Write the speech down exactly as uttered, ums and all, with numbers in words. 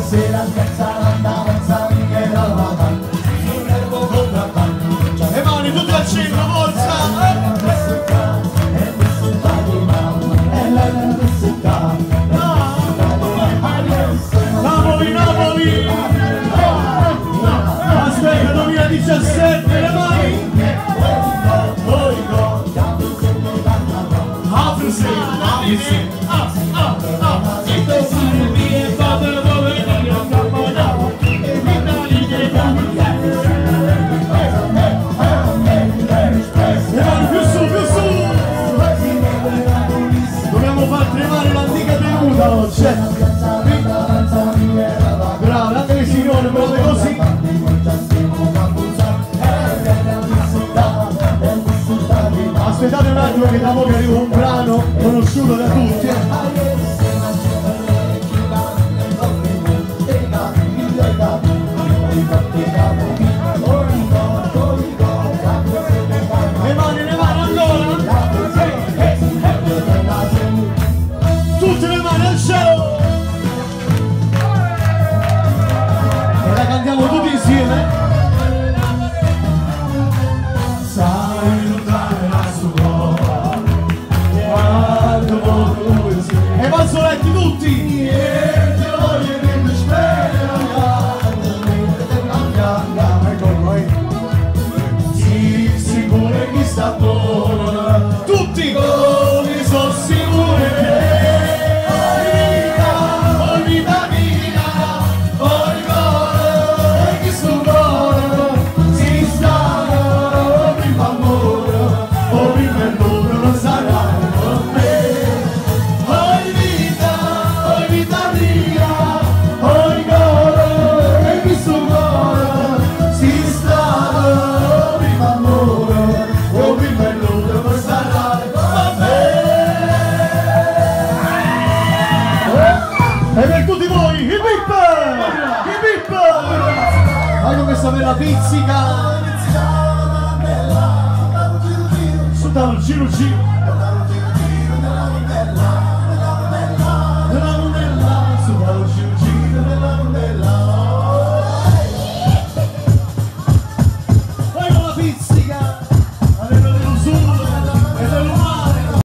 se la ragazza andava a sangue dalla mano, sul nervo contrattante. Le mani tutte al centro, forza! E vissuta di mamma, e lei è vissuta. Napoli, Napoli! Aspetta, duemiladiciassette, le mani! Apri-se, apri-se! Ah, ah, ah! Dobbiamo far tremare l'antica tenuta oggi! Bravo, anche signore, proprio così! Aspettate un attimo che da poco arriva un brano conosciuto da tutti, eh. Le mani, le mani ancora! Tutte le mani al cielo! E la cantiamo tutti insieme! E fazzoletti tutti! Sì, sicuro chi sta buono! Tutti! Come sono sicuro che ogni vita mia, ogni cuore, e chi sto cuore si sta prima amore, o prima il nome non sarà con me. E per tutti voi, hip hip! Hip hip! Voglio questa bella pizzica! Su da un giro giro!